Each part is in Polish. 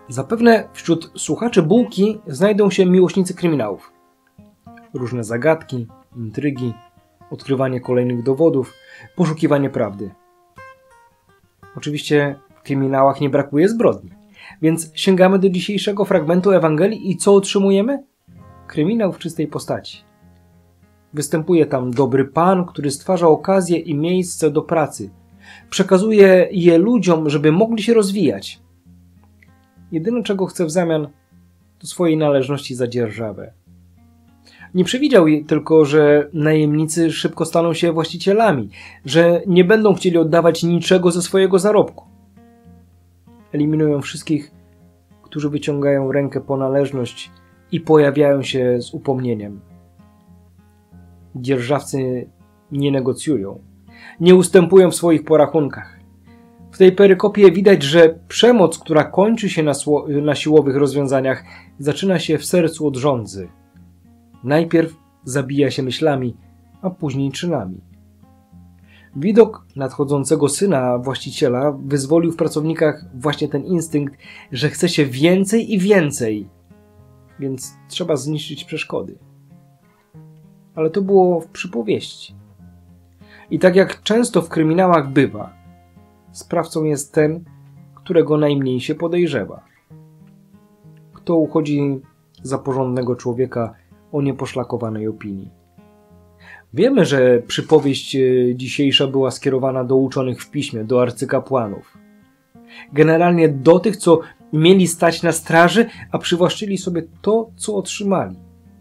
Zapewne wśród słuchaczy Bułki znajdą się miłośnicy kryminałów. Różne zagadki, intrygi, odkrywanie kolejnych dowodów, poszukiwanie prawdy. Oczywiście w kryminałach nie brakuje zbrodni, więc sięgamy do dzisiejszego fragmentu Ewangelii i co otrzymujemy? Kryminał w czystej postaci. Występuje tam dobry Pan, który stwarza okazję i miejsce do pracy. Przekazuje je ludziom, żeby mogli się rozwijać. Jedyne, czego chce w zamian, to swojej należności za dzierżawę. Nie przewidział tylko, że najemnicy szybko staną się właścicielami, że nie będą chcieli oddawać niczego ze swojego zarobku. Eliminują wszystkich, którzy wyciągają rękę po należność i pojawiają się z upomnieniem. Dzierżawcy nie negocjują, nie ustępują w swoich porachunkach. W tej perykopie widać, że przemoc, która kończy się na siłowych rozwiązaniach, zaczyna się w sercu od żądzy. Najpierw zabija się myślami, a później czynami. Widok nadchodzącego syna właściciela wyzwolił w pracownikach właśnie ten instynkt, że chce się więcej i więcej, więc trzeba zniszczyć przeszkody. Ale to było w przypowieści. I tak jak często w kryminałach bywa, sprawcą jest ten, którego najmniej się podejrzewa. Kto uchodzi za porządnego człowieka o nieposzlakowanej opinii. Wiemy, że przypowieść dzisiejsza była skierowana do uczonych w piśmie, do arcykapłanów. Generalnie do tych, co mieli stać na straży, a przywłaszczyli sobie to, co otrzymali.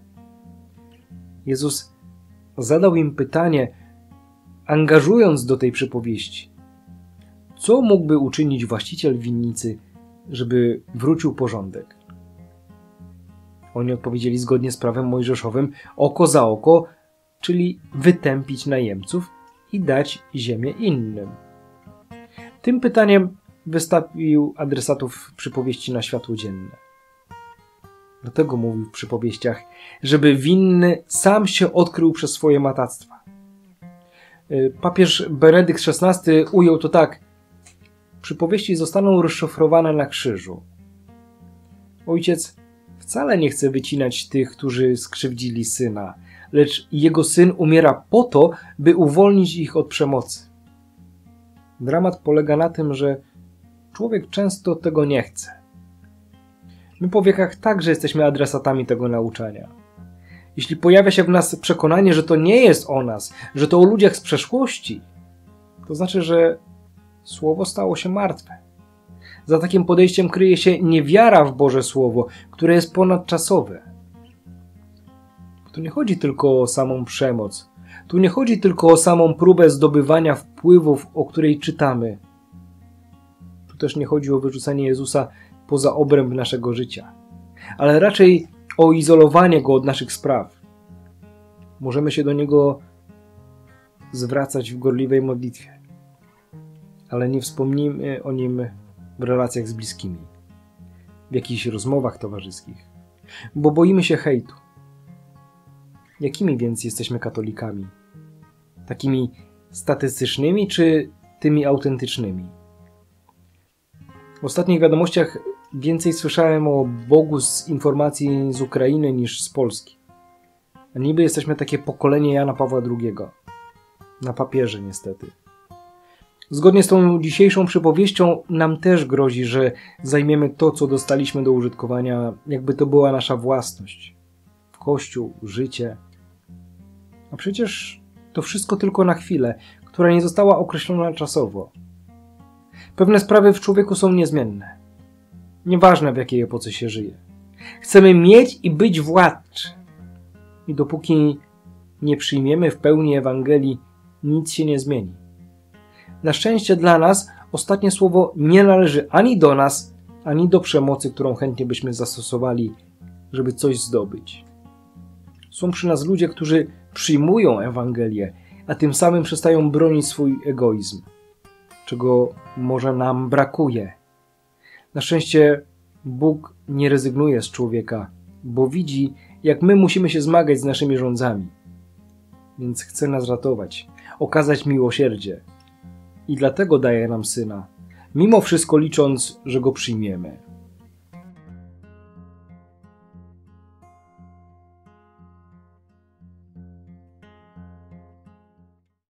Jezus zadał im pytanie, angażując do tej przypowieści. Co mógłby uczynić właściciel winnicy, żeby wrócił porządek? Oni odpowiedzieli zgodnie z prawem mojżeszowym oko za oko, czyli wytępić najemców i dać ziemię innym. Tym pytaniem wystawił adresatów przypowieści na światło dzienne. Dlatego mówił w przypowieściach, żeby winny sam się odkrył przez swoje matactwa. Papież Benedykt XVI ujął to tak: przypowieści zostaną rozszyfrowane na krzyżu. Ojciec wcale nie chce wycinać tych, którzy skrzywdzili syna, lecz jego syn umiera po to, by uwolnić ich od przemocy. Dramat polega na tym, że człowiek często tego nie chce. My po wiekach także jesteśmy adresatami tego nauczania. Jeśli pojawia się w nas przekonanie, że to nie jest o nas, że to o ludziach z przeszłości, to znaczy, że Słowo stało się martwe. Za takim podejściem kryje się niewiara w Boże Słowo, które jest ponadczasowe. Tu nie chodzi tylko o samą przemoc. Tu nie chodzi tylko o samą próbę zdobywania wpływów, o której czytamy. Tu też nie chodzi o wyrzucenie Jezusa poza obręb naszego życia, ale raczej o izolowanie Go od naszych spraw. Możemy się do Niego zwracać w gorliwej modlitwie, ale nie wspomnimy o Nim w relacjach z bliskimi, w jakichś rozmowach towarzyskich, bo boimy się hejtu. Jakimi więc jesteśmy katolikami? Takimi statystycznymi czy tymi autentycznymi? W ostatnich wiadomościach więcej słyszałem o Bogu z informacji z Ukrainy niż z Polski. A niby jesteśmy takie pokolenie Jana Pawła II. Na papierze niestety. Zgodnie z tą dzisiejszą przypowieścią nam też grozi, że zajmiemy to, co dostaliśmy do użytkowania, jakby to była nasza własność. Kościół, życie. A przecież to wszystko tylko na chwilę, która nie została określona czasowo. Pewne sprawy w człowieku są niezmienne. Nieważne, w jakiej epoce się żyje. Chcemy mieć i być władczy. I dopóki nie przyjmiemy w pełni Ewangelii, nic się nie zmieni. Na szczęście dla nas ostatnie słowo nie należy ani do nas, ani do przemocy, którą chętnie byśmy zastosowali, żeby coś zdobyć. Są przy nas ludzie, którzy przyjmują Ewangelię, a tym samym przestają bronić swój egoizm, czego może nam brakuje. Na szczęście Bóg nie rezygnuje z człowieka, bo widzi, jak my musimy się zmagać z naszymi rządzami. Więc chce nas ratować, okazać miłosierdzie. I dlatego daje nam Syna, mimo wszystko licząc, że Go przyjmiemy.